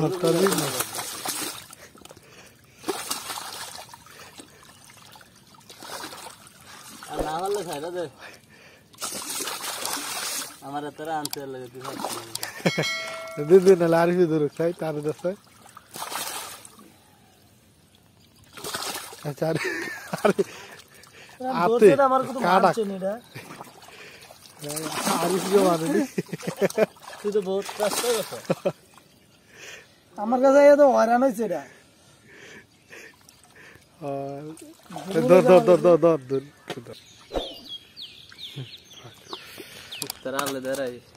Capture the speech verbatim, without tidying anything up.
ধরতারই না আর না হলে ছাইরা দে আমার তোরা আনতে লাগে তুই দিদি না লারিফি ধরে খাই তার দস্তা আচ্ছা আরে আতে আমার কত মারছে নি রে আরিফ যে মানে তুই তো বহুত কষ্ট করছ আমার কাছে এত হয়রান হইছে রে দর দর দর দর দর দর তোরা আলে দাঁড়াই